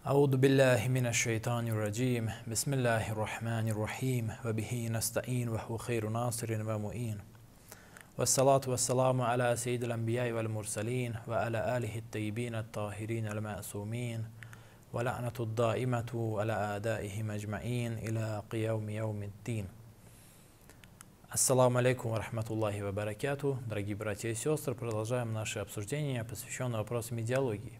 أعوذ بالله من الشيطان الرجيم بسم الله الرحمن الرحيم وبه نستعين وهو خير ناصر ومعين والصلاة والسلام على سيد الأنبياء والمرسلين وعلى آله الطيبين الطاهرين المعصومين ولعنة الدائمة على أعدائهم أجمعين إلى قيام يوم الدين. Ассаламу алейкум ва рахматуллахи ва баракату. Дорогие братья и сестры, продолжаем наше обсуждение, посвященное вопросам идеологии.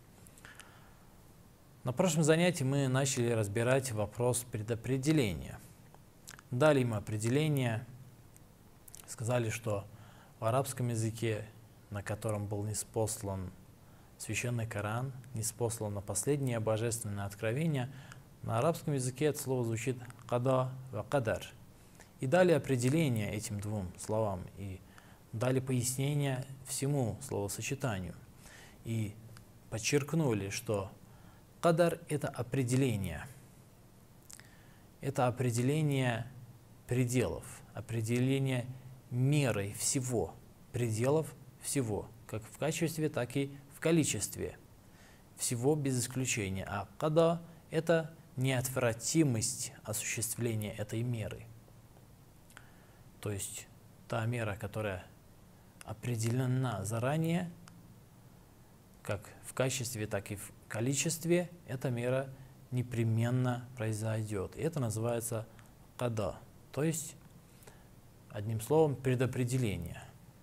На прошлом занятии мы начали разбирать вопрос предопределения. Дали им определение, сказали, что в арабском языке, на котором был ниспослан священный Коран, ниспослано последнее божественное откровение, на арабском языке это слово звучит «када» ва «кадар». И дали определение этим двум словам, и дали пояснение всему словосочетанию. И подчеркнули, что кадар – это определение пределов, определение мерой всего, пределов всего, как в качестве, так и в количестве, всего без исключения. А када – это неотвратимость осуществления этой меры. То есть та мера, которая определена заранее, как в качестве, так и в количестве, эта мера непременно произойдет. И это называется када, то есть, одним словом, предопределение.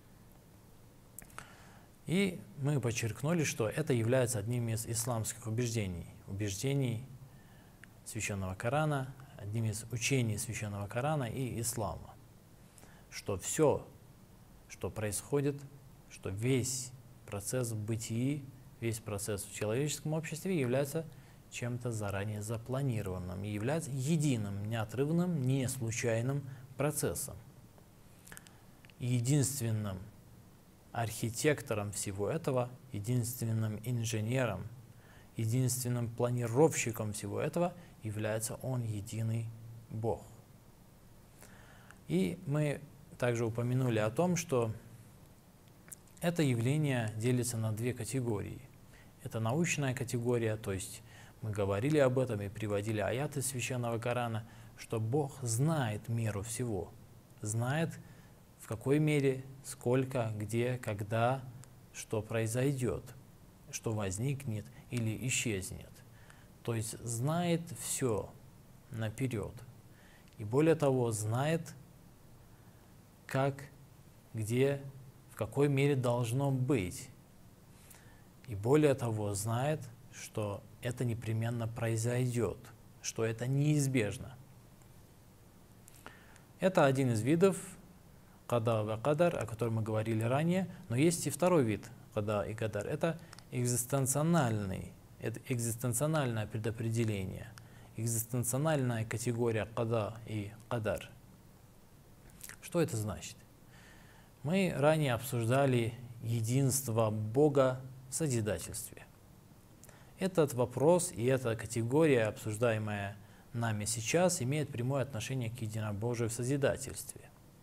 И мы подчеркнули, что это является одним из исламских убеждений священного Корана, одним из учений священного Корана и ислама. Что все, что происходит, что весь процесс в бытии, весь процесс в человеческом обществе является чем-то заранее запланированным и является единым, неотрывным, не случайным процессом. Единственным архитектором всего этого, единственным инженером, единственным планировщиком всего этого является Он, единый Бог. И мы также упомянули о том, что это явление делится на две категории. Это научная категория, то есть мы говорили об этом и приводили аяты священного Корана, что Бог знает меру всего, знает в какой мере, сколько, где, когда, что произойдет, что возникнет или исчезнет. То есть знает все наперед. И более того, знает, как, где, в какой мере должно быть. И более того, знает, что это непременно произойдет, что это неизбежно. Это один из видов када ва кадар, о котором мы говорили ранее, но есть и второй вид када и кадар. Это экзистенциональное предопределение, экзистенциональная категория када и кадар. Что это значит? Мы ранее обсуждали единство Бога в созидательстве. Этот вопрос и эта категория, обсуждаемая нами сейчас, имеет прямое отношение к единобожию в созидательстве.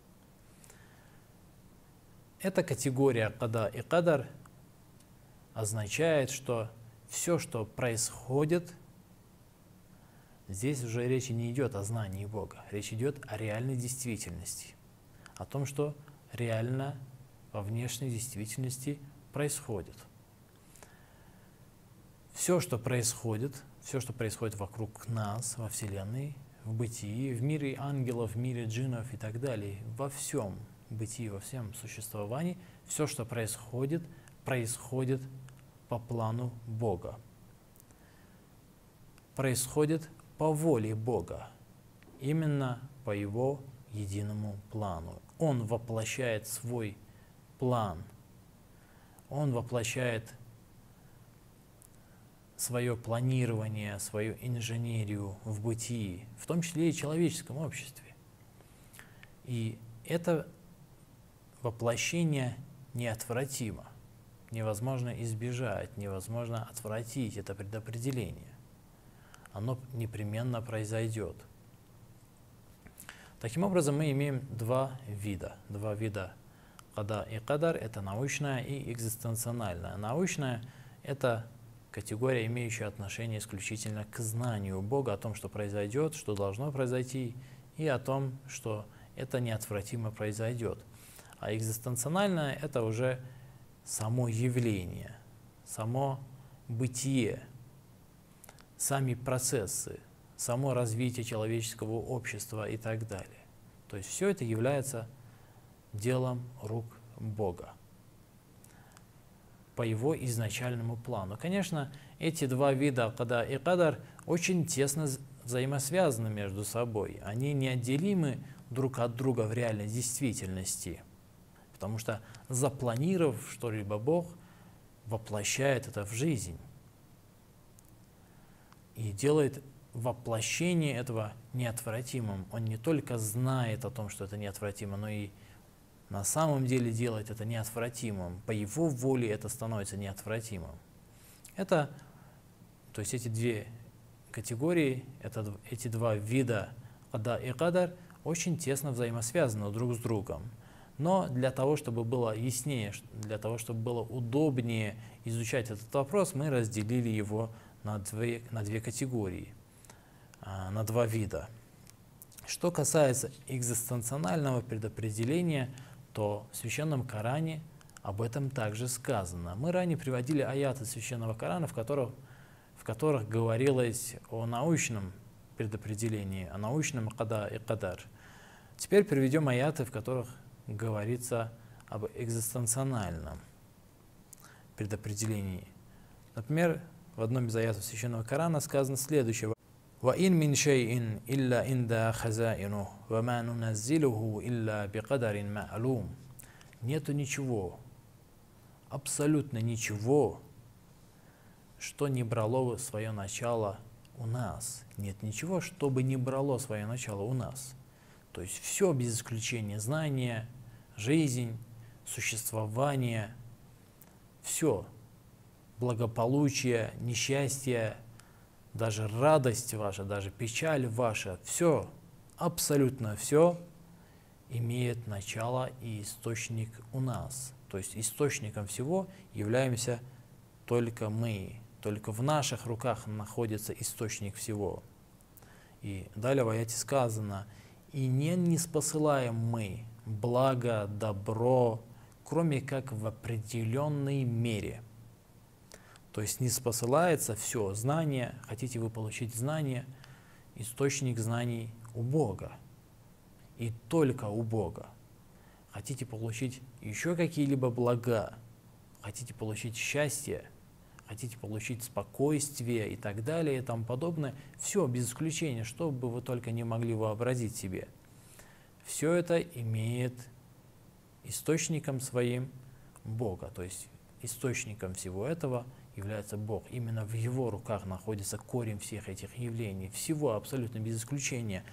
Эта категория када и кадар означает, что все, что происходит, здесь уже речь не идет о знании Бога, речь идет о реальной действительности, о том, что реально во внешней действительности происходит. Все, что происходит вокруг нас, во Вселенной, в бытии, в мире ангелов, в мире джиннов и так далее, во всем бытии, во всем существовании, все, что происходит, происходит по плану Бога. Происходит по воле Бога, именно по Его единому плану. Он воплощает свой план, Он воплощает свое планирование, свою инженерию в бытии, в том числе и в человеческом обществе. И это воплощение неотвратимо, невозможно избежать, невозможно отвратить это предопределение. Оно непременно произойдет. Таким образом, мы имеем два вида када и кадар. Это научное и экзистенциональное. Научное – это категория, имеющая отношение исключительно к знанию Бога, о том, что произойдет, что должно произойти, и о том, что это неотвратимо произойдет. А экзистенциональное – это уже само явление, само бытие, сами процессы, само развитие человеческого общества и так далее. То есть все это является делом рук Бога по его изначальному плану. Конечно, эти два вида када и кадар очень тесно взаимосвязаны между собой. Они неотделимы друг от друга в реальной действительности, потому что, запланировав что-либо, Бог воплощает это в жизнь и делает воплощение этого неотвратимым. Он не только знает о том, что это неотвратимо, но и на самом деле делает это неотвратимым. По его воле это становится неотвратимым. То есть эти две категории, эти два вида када и кадар очень тесно взаимосвязаны друг с другом. Но для того, чтобы было яснее, для того, чтобы было удобнее изучать этот вопрос, мы разделили его на две категории, на два вида. Что касается экзистенционального предопределения, то в Священном Коране об этом также сказано. Мы ранее приводили аяты Священного Корана, в которых говорилось о научном предопределении, о научном када и кадар. Теперь приведем аяты, в которых говорится об экзистенциональном предопределении. Например, в одном из аятов Священного Корана сказано следующее: وَإِن مِّن شَيْءٍ إِلَّا إِنْدَا خَزَائِنُهُ وَمَا نُنَزِّلُهُ إِلَّا بِقَدَرٍ مَعْلُومٍ. Нету ничего, абсолютно ничего, что не брало свое начало у нас. Нет ничего, что бы не брало свое начало у нас. То есть все без исключения: знание, жизнь, существование, все, благополучие, несчастье, даже радость ваша, даже печаль ваша, все, абсолютно все имеет начало и источник у нас. То есть источником всего являемся только мы, только в наших руках находится источник всего. И далее в аяте сказано: «И не ниспосылаем мы благо, добро, кроме как в определенной мере». То есть не спосылается все знание, хотите вы получить знание, источник знаний у Бога. И только у Бога. Хотите получить еще какие-либо блага, хотите получить счастье, хотите получить спокойствие и так далее и тому подобное, все без исключения, что бы вы только не могли вообразить себе. Все это имеет источником своим Бога, то есть источником всего этого является Бог. Именно в Его руках находится корень всех этих явлений, всего абсолютно без исключения.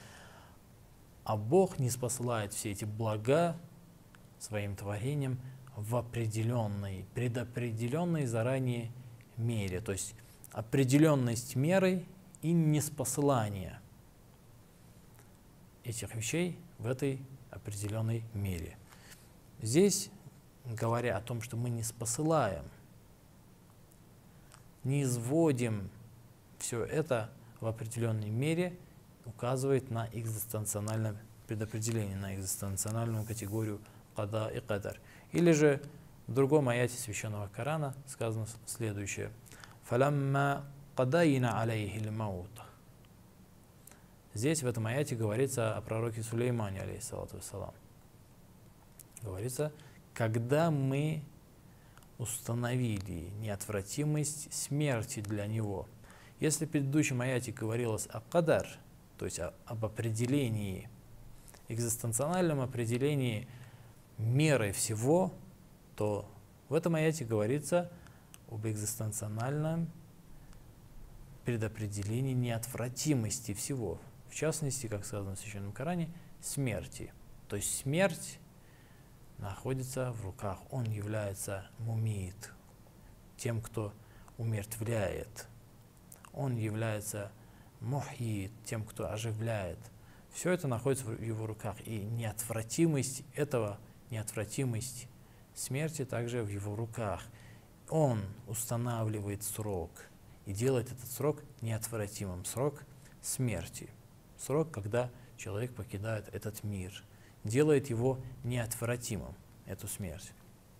А Бог не спосылает все эти блага своим творением в определенной, предопределенной заранее мере. То есть определенность меры и неспосылание этих вещей в этой определенной мере. Здесь, говоря о том, что мы не спосылаем, не изводим все это в определенной мере, указывает на экзистенциональное предопределение, на экзистенциональную категорию када и кадар. Или же в другом аяте Священного Корана сказано следующее: «Фаламма кадайна алейхи лмаут». Здесь в этом аяте говорится о пророке Сулеймане, алейхиссалату вассалам. Говорится: когда мы установили неотвратимость смерти для него. Если в предыдущем аяте говорилось о кадар, то есть об определении, экзистенциональном определении меры всего, то в этом аяте говорится об экзистенциональном предопределении неотвратимости всего. В частности, как сказано в Священном Коране, смерти. То есть смерть находится в руках. Он является мумит, тем, кто умертвляет. Он является мухи, тем, кто оживляет. Все это находится в его руках. И неотвратимость этого, неотвратимость смерти также в его руках. Он устанавливает срок и делает этот срок неотвратимым. Срок смерти. Срок, когда человек покидает этот мир. Делает его неотвратимым, эту смерть.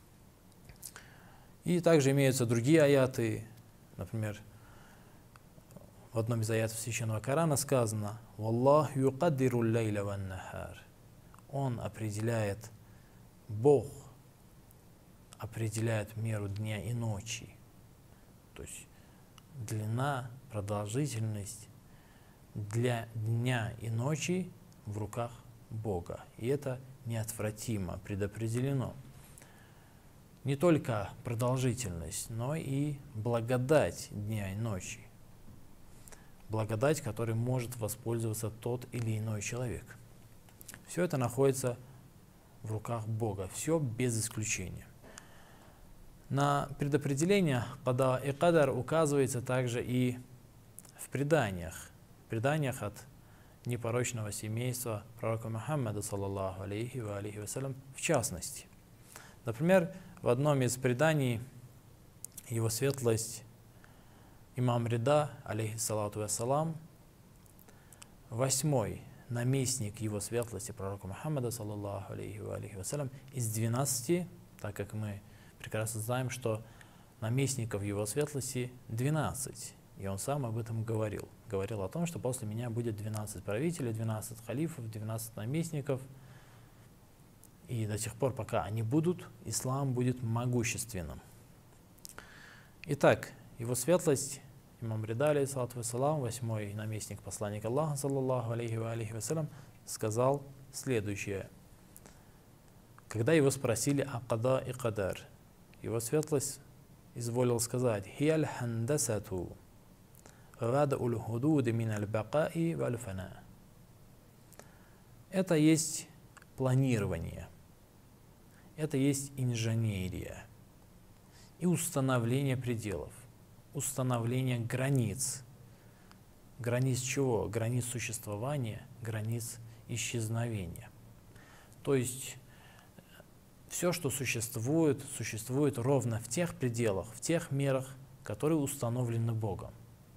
И также имеются другие аяты. Например, в одном из аятов Священного Корана сказано: «Валлах юкаддиру лейля ван нахар». Он определяет, Бог определяет меру дня и ночи. То есть длина, продолжительность для дня и ночи в руках Бога. И это неотвратимо предопределено. Не только продолжительность, но и благодать дня и ночи. Благодать, которой может воспользоваться тот или иной человек. Все это находится в руках Бога. Все без исключения. На предопределение када и кадар указывается также и в преданиях. В преданиях от непорочного семейства пророка Мухаммада, саллаллаху алейхи ва алейхи вассалям, в частности. Например, в одном из преданий его светлость имам Рида, алейхиссалату вассалам, 8-й наместник его светлости пророка Мухаммада, саллаллаху алейхи ва алейхи вассалям, из 12, так как мы прекрасно знаем, что наместников его светлости 12. И он сам об этом говорил. Говорил о том, что после меня будет 12 правителей, 12 халифов, 12 наместников. И до тех пор, пока они будут, ислам будет могущественным. Итак, его светлость, имам Рида, алейхиссалату вассалам, 8-й наместник посланника Аллаха, саллаллаху алейхи ва алейхи вассалям, сказал следующее. Когда его спросили о када и кадар, его светлость изволил сказать: «Хияль хандасату гад'уль худуд мин аль-бакаи валь-фана». Это есть планирование, это есть инженерия и установление пределов, установление границ. Границ чего? Границ существования, границ исчезновения. То есть все, что существует, существует ровно в тех пределах, в тех мерах, которые установлены Богом.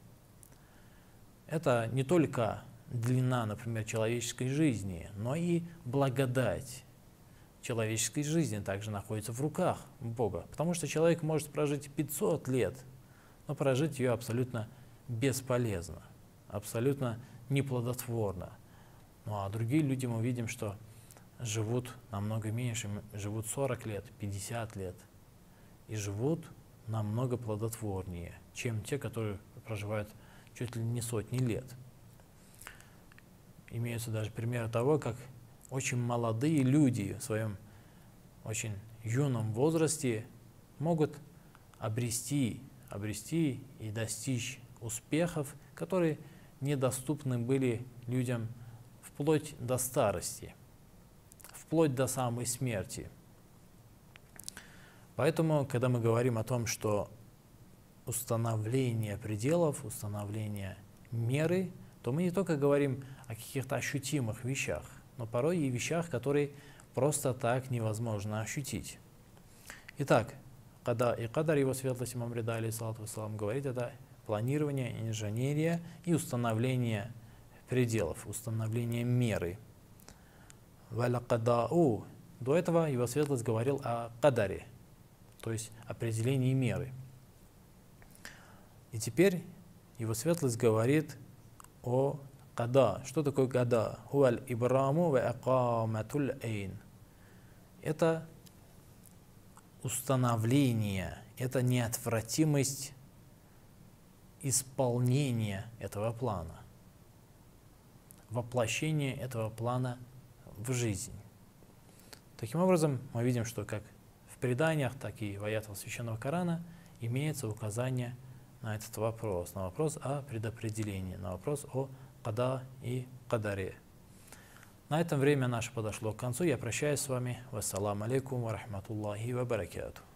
Это не только длина, например, человеческой жизни, но и благодать человеческой жизни также находится в руках Бога. Потому что человек может прожить 500 лет, но прожить ее абсолютно бесполезно, абсолютно неплодотворно. Ну а другие люди, мы видим, что живут намного меньше, живут 40 лет, 50 лет, и живут намного плодотворнее, чем те, которые проживают чуть ли не сотни лет. Имеются даже примеры того, как очень молодые люди в своем очень юном возрасте могут обрести и достичь успехов, которые недоступны были людям вплоть до старости, вплоть до самой смерти. Поэтому, когда мы говорим о том, что установление пределов, установление меры, то мы не только говорим о каких-то ощутимых вещах, но порой и вещах, которые просто так невозможно ощутить. Итак, када и кадар, его светлость имам Рида, алейхиссалату вассалам, говорит, это планирование, инженерия и установление пределов, установление меры. Валякадау. До этого его светлость говорил о кадаре, то есть определении меры. И теперь его светлость говорит о када. Что такое када? Хуаль ибраму ва акаматуль эйн. Это установление, это неотвратимость исполнения этого плана, воплощение этого плана в жизнь. Таким образом, мы видим, что как в преданиях, так и в аятах Священного Корана имеется указание на этот вопрос, на вопрос о предопределении, на вопрос о када и кадаре. На этом время наше подошло к концу. Я прощаюсь с вами. Вассаламу алейкум ва рахматуллахи ва баракатух.